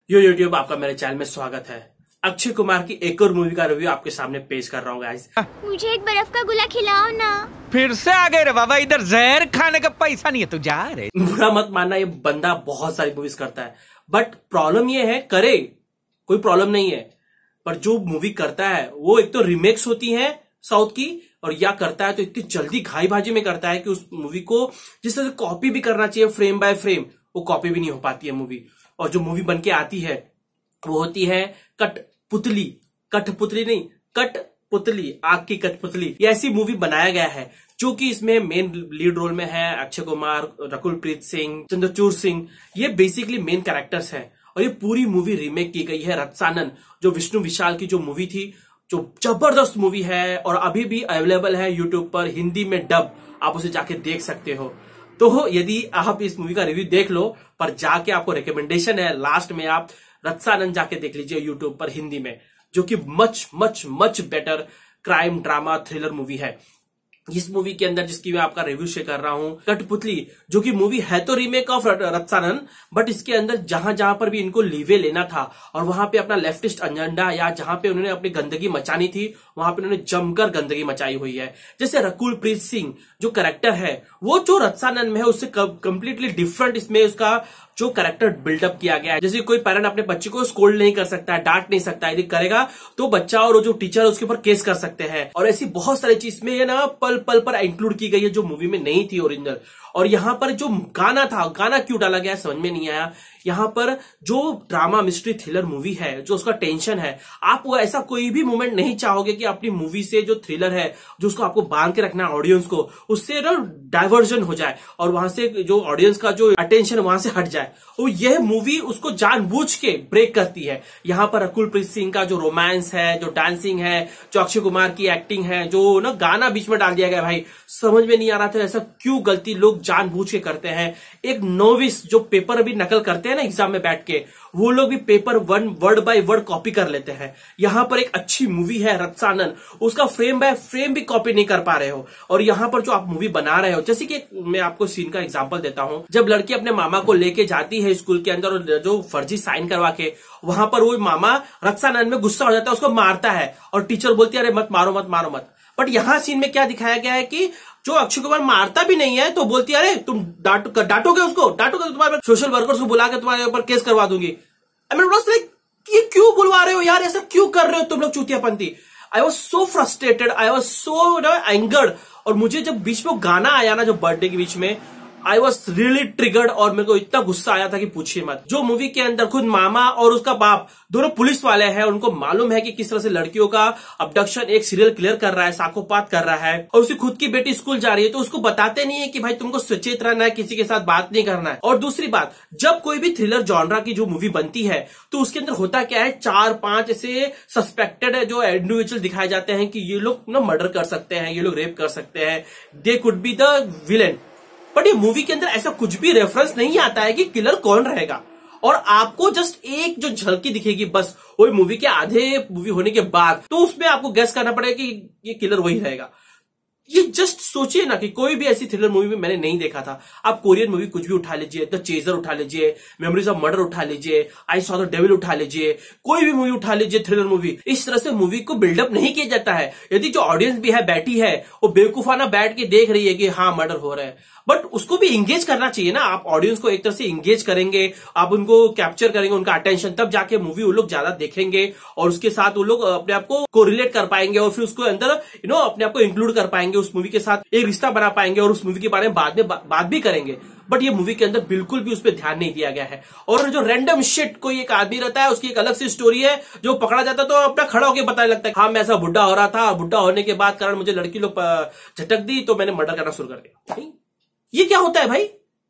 यो YouTube आपका मेरे channel में स्वागत है। अक्षय कुमार की एक और मूवी का रिव्यू आपके सामने पेश कर रहा हूँ गाइस। मुझे एक बर्फ का गोला खिलाओ ना। फिर से आ गए रे बाबा, इधर जहर खाने का पैसा नहीं है, तू जा रे। बुरा मत मानना, ये बंदा बहुत सारी मूवीज करता है, बट प्रॉब्लम ये है, करे कोई प्रॉब्लम नहीं है, पर जो मूवी करता है वो एक तो रिमेक्स होती है साउथ की, और या करता है तो इतनी जल्दी घाई भाजी में करता है कि उस मूवी को जिस तरह से कॉपी भी करना चाहिए फ्रेम बाय फ्रेम, वो कॉपी भी नहीं हो पाती है मूवी। और जो मूवी बन के आती है वो होती है कठपुतली, कठपुतली नहीं कठपुतली, आग की कठपुतली। ये ऐसी मूवी बनाया गया है जो कि इसमें मेन लीड रोल में है अक्षय कुमार, रकुल प्रीत सिंह, चंद्रचूड़ सिंह। ये बेसिकली मेन कैरेक्टर्स हैं और ये पूरी मूवी रीमेक की गई है रत्सानन, जो विष्णु विशाल की जो मूवी थी, जो जबरदस्त मूवी है और अभी भी अवेलेबल है यूट्यूब पर हिंदी में डब, आप उसे जाके देख सकते हो। तो यदि आप इस मूवी का रिव्यू देख लो, पर जाके आपको रिकमेंडेशन है लास्ट में आप रत्सानन जाके देख लीजिए यूट्यूब पर हिंदी में, जो कि much much much better crime drama thriller movie है। इस मूवी के अंदर जिसकी मैं आपका रिव्यू शेयर कर रहा हूं, कठपुतली, जो कि मूवी है तो रीमेक ऑफ रत्सानन, बट इसके अंदर जहां जहां पर भी इनको लीवे लेना था और वहां पे अपना लेफ्टिस्ट एजेंडा या जहां पे उन्होंने अपनी गंदगी मचानी थी, वहां पे उन्होंने जमकर गंदगी मचाई हुई है। जैसे रकुल प्रीत सिंह जो कैरेक्टर है, वो जो रत्सानन में है उससे कंप्लीटली डिफरेंट इसमें उसका जो कैरेक्टर बिल्डअप किया गया है। जैसे कोई पेरेंट अपने बच्चे को स्कोल्ड नहीं कर सकता है, डांट नहीं सकता है, यदि करेगा तो बच्चा और जो टीचर है उसके ऊपर केस कर सकते हैं। और ऐसी बहुत सारी चीज में ये ना पल पल पर इंक्लूड की गई है जो मूवी में नहीं थी ओरिजिनल। और यहाँ पर जो गाना था, गाना क्यों डाला गया समझ में नहीं आया। यहाँ पर जो ड्रामा मिस्ट्री थ्रिलर मूवी है, जो उसका टेंशन है, आप वो ऐसा कोई भी मोमेंट नहीं चाहोगे कि अपनी मूवी से जो थ्रिलर है, जो उसको आपको बांध के रखना है ऑडियंस को, उससे ना डाइवर्जन हो जाए और वहां से जो ऑडियंस का जो अटेंशन वहां से हट जाए। और यह मूवी उसको जानबूझ के ब्रेक करती है। यहाँ पर रकुल प्रीत सिंह का जो रोमांस है, जो डांसिंग है, जो अक्षय कुमार की एक्टिंग है, जो ना गाना बीच में डाल दिया गया, भाई समझ में नहीं आ रहा था ऐसा क्यों गलती लोग जानबूझ के करते हैं। एक नोविस जो पेपर अभी नकल करते हैं ना एग्जाम में बैठ के, वो लोग भी paper word by word copy कर लेते हैं। यहां पर एक अच्छी मूवी है रत्सानन, उसका फ्रेम बाय फ्रेम भी कॉपी नहीं कर पा रहे हो। और यहां पर जो आप मूवी बना रहे हो, जैसे कि मैं आपको सीन का एग्जांपल देता हूं, जब लड़की अपने मामा को लेके जाती है स्कूल के अंदर और जो फर्जी साइन करवा के, वहां पर वो मामा रत्सानन में गुस्सा हो जाता है, उसको मारता है और टीचर बोलती है अरे मत मारो मत मारो मत। बट यहां सीन में क्या दिखाया गया है कि जो अक्षय कुमार मारता भी नहीं है तो बोलती है अरे तुम डांटोगे उसको, डांटोगे तो तुम्हारे सोशल वर्कर्स को बुला के तुम्हारे ऊपर केस करवा दूंगी। आई मीन ये क्यों बुलवा रहे हो यार, ऐसा क्यों कर रहे हो तुम लोग चूतियापंथी। I was so frustrated, I was so angered. और मुझे जब बीच में गाना आया ना, जो बर्थडे के बीच में, आई वॉज रियली ट्रिगर्ड और मेरे को इतना गुस्सा आया था कि पूछिए मत। जो मूवी के अंदर खुद मामा और उसका बाप दोनों पुलिस वाले हैं, उनको मालूम है कि किस तरह से लड़कियों का अबडक्शन एक सीरियल किलर कर रहा है, साइकोपाथ कर रहा है, और उसकी खुद की बेटी स्कूल जा रही है, तो उसको बताते नहीं है कि भाई तुमको सचेत रहना है, किसी के साथ बात नहीं करना है। और दूसरी बात, जब कोई भी थ्रिलर जॉनरा की जो मूवी बनती है तो उसके अंदर होता क्या है, 4-5 ऐसे सस्पेक्टेड है जो इंडिविजुअल दिखाए जाते हैं कि ये लोग ना मर्डर कर सकते हैं, ये लोग रेप कर सकते हैं, they could be the villain. But ये मूवी के अंदर ऐसा कुछ भी रेफरेंस नहीं आता है कि किलर कौन रहेगा, और आपको जस्ट एक जो झलकी दिखेगी बस, वही मूवी के आधे मूवी होने के बाद, तो उसमें आपको गेस करना पड़ेगा कि ये किलर वही रहेगा। ये जस्ट सोचिए ना कि कोई भी ऐसी थ्रिलर मूवी में मैंने नहीं देखा था। आप कोरियन मूवी कुछ भी उठा लीजिए, द चेजर उठा लीजिए, मेमोरीज ऑफ मर्डर उठा लीजिए, आई सॉ द डेविल उठा लीजिए, कोई भी मूवी उठा लीजिए थ्रिलर मूवी, इस तरह से मूवी को बिल्डअप नहीं किया जाता है। यदि जो ऑडियंस भी है बैठी है, वो बेवकूफाना बैठ के देख रही है कि हाँ मर्डर हो रहा है, बट उसको भी इंगेज करना चाहिए ना। आप ऑडियंस को एक तरह से इंगेज करेंगे, आप उनको कैप्चर करेंगे, उनका अटेंशन, तब जाके मूवी वो लोग ज्यादा देखेंगे और उसके साथ वो लोग अपने आप को कोरिलेट कर पाएंगे और फिर उसको अंदर अपने आप को इंक्लूड कर पाएंगे, उस मूवी के साथ एक रिश्ता बना पाएंगे और उस मूवी के बारे में बाद में बात भी करेंगे। बट ये मूवी के अंदर बिल्कुल भी उस पर ध्यान नहीं दिया गया है। और जो रैंडम शिट, कोई एक आदमी रहता है, उसकी एक अलग सी स्टोरी है, जो पकड़ा जाता है तो अपना खड़ा होकर बताने लगता है हाँ मैं ऐसा बुढ़ा हो रहा था, बुढ़ा होने के बाद कारण मुझे लड़की लोग झटक दी तो मैंने मर्डर करना शुरू कर दिया। ये क्या होता है भाई,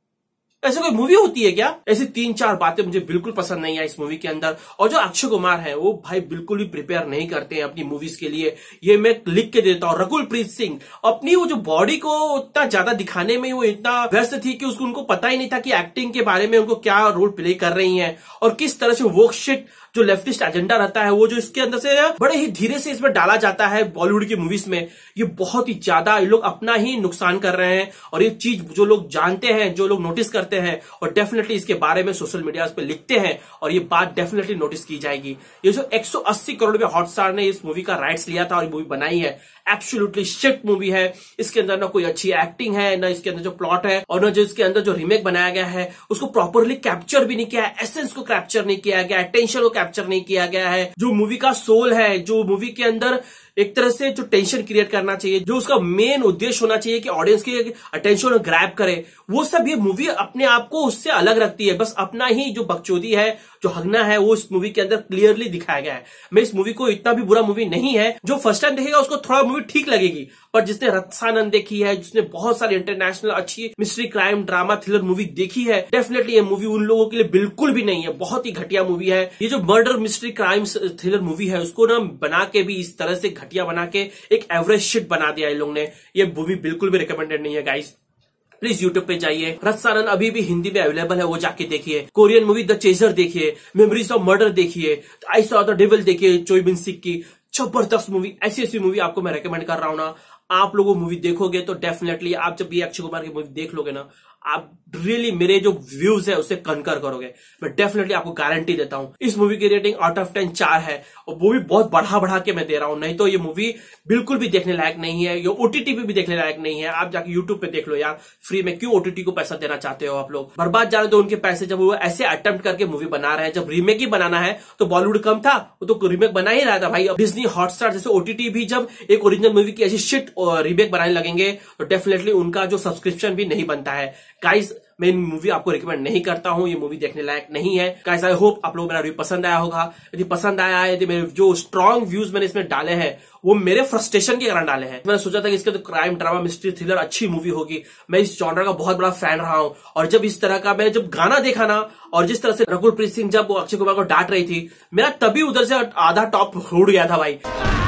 ऐसे कोई मूवी होती है क्या? ऐसी 3-4 बातें मुझे बिल्कुल पसंद नहीं आई इस मूवी के अंदर। और जो अक्षय कुमार है वो भाई बिल्कुल भी प्रिपेयर नहीं करते हैं अपनी मूवीज के लिए, ये मैं लिख के देता हूं। रकुल प्रीत सिंह अपनी वो जो बॉडी को उतना ज्यादा दिखाने में वो इतना व्यस्त थी कि उनको पता ही नहीं था कि एक्टिंग के बारे में उनको क्या रोल प्ले कर रही है और किस तरह से वो शिट जो लेफ्टिस्ट एजेंडा रहता है वो जो इसके अंदर से बड़े ही धीरे से इसमें डाला जाता है बॉलीवुड की मूवीज में, ये बहुत ही ज्यादा ये लोग अपना ही नुकसान कर रहे हैं। और ये चीज जो लोग जानते हैं, जो लोग नोटिस करते हैं और डेफिनेटली इसके बारे में सोशल मीडिया पे लिखते हैं और ये बात डेफिनेटली नोटिस की जाएगी। ये जो 180 करोड़ में हॉटस्टार ने इस मूवी का राइट्स लिया था और मूवी बनाई है, एब्सोल्युटली शिट मूवी है। इसके अंदर ना कोई अच्छी एक्टिंग है, ना इसके अंदर जो प्लॉट है और ना जो इसके अंदर जो रीमेक बनाया गया है उसको प्रॉपरली कैप्चर भी नहीं किया है, एसेंस को कैप्चर नहीं किया गया है, टेंशन को कैप्चर नहीं किया गया है। जो मूवी का सोल है, जो मूवी के अंदर एक तरह से जो टेंशन क्रिएट करना चाहिए, जो उसका मेन उद्देश्य होना चाहिए कि ऑडियंस की अटेंशन ग्रैब करे, वो सब ये मूवी अपने आप को उससे अलग रखती है। बस अपना ही जो बकचोदी है, जो हगना है, वो इस मूवी के अंदर क्लियरली दिखाया गया है। मैं इस मूवी को इतना भी बुरा मूवी नहीं है, जो फर्स्ट टाइम देखेगा उसको थोड़ा मूवी ठीक लगेगी, पर जिसने रत्सानंद देखी है, जिसने बहुत सारी इंटरनेशनल अच्छी mystery crime drama thriller movie देखी है, डेफिनेटली ये मूवी उन लोगों के लिए बिल्कुल भी नहीं है। बहुत ही घटिया मूवी है। ये जो murder mystery crime thriller movie है उसको ना बना के भी इस तरह से घटिया बना के एक एवरेज शिट बना दिया इन लोगों ने। ये मूवी बिल्कुल भी रिकमेंडेड नहीं है गाइस। प्लीज यूट्यूब पे जाइए, रत्सानंद अभी भी हिंदी में अवेलेबल है, वो जाके देखिए। कोरियन मूवी द चेजर देखिए, मेमोरीज ऑफ मर्डर देखिए, आई सॉ द डेविल देखिए, चोई बिन सिक की जबरदस्त मूवी। ऐसी ऐसी मूवी आपको मैं रेकमेंड कर रहा हूं ना, आप लोगों मूवी देखोगे तो डेफिनेटली आप जब ये अक्षय कुमार की मूवी देख लोगे ना, आप रियली मेरे जो व्यूज है उससे कंकर करोगे। मैं डेफिनेटली आपको गारंटी देता हूं। इस मूवी की रेटिंग आउट ऑफ 10 4 है और वो भी बहुत बढ़ा के मैं दे रहा हूं, नहीं तो ये मूवी बिल्कुल भी देखने लायक नहीं है। ये ओटीटी पे भी देखने लायक नहीं है। आप जाके यूट्यूब पे देख लो यार, फ्री में। क्यों ओटीटी को पैसा देना चाहते हो आप लोग? बर्बाद जाने दो उनके पैसे। जब वो ऐसे अटेम्प्ट करके मूवी बना रहे हैं, जब रीमेक ही बनाना है तो बॉलीवुड कम था, वो तो रीमेक बना ही रहा था भाई। अब डिज्नी हॉटस्टार जैसे ओटीटी भी जब एक ओरिजिनल मूवी की ऐसी शिट रीमेक बनाने लगेंगे तो डेफिनेटली उनका जो सब्सक्रिप्शन भी नहीं बनता है। गाइस, मैं मूवी आपको रिकमेंड नहीं करता हूं, ये मूवी देखने लायक नहीं है। गाइस, आई होप आप लोगों को मेरा रिव्यू पसंद आया होगा। यदि पसंद आया है, यदि मेरे जो स्ट्रॉन्ग व्यूज मैंने इसमें डाले हैं वो मेरे फ्रस्ट्रेशन के कारण डाले हैं। मैंने सोचा था कि इसके तो क्राइम ड्रामा मिस्ट्री थ्रिलर अच्छी मूवी होगी। मैं इस जॉनर का बहुत बड़ा फैन रहा हूं और जब इस तरह का मैंने जब गाना देखा ना, और जिस तरह से रघुप्रीत सिंह जब वो अक्षय कुमार को डांट रही थी, मेरा तभी उधर से आधा टॉप उड़ गया था भाई।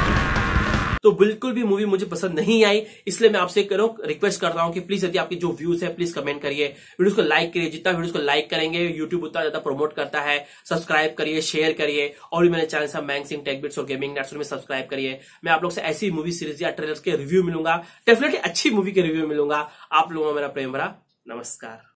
तो बिल्कुल भी मूवी मुझे पसंद नहीं आई। इसलिए मैं आपसे रिक्वेस्ट कर रहा हूं कि प्लीज यदि आपके जो व्यूज है प्लीज कमेंट करिए, वीडियोस को लाइक करिए। जितना वीडियोस को लाइक करेंगे यूट्यूब उतना ज्यादा प्रमोट करता है। सब्सक्राइब करिए, शेयर करिए और भी मेरे चैनल मैंग सिंह टेक बिट्स और गेमिंग नेट्स में सब्सक्राइब करिए। मैं आप लोग से ऐसी मूवी सीरीज या ट्रेलर्स के रिव्यू मिलूंगा, डेफिनेटली अच्छी मूवी के रिव्यू मिलूंगा। आप लोगों को मेरा प्रेम भरा नमस्कार।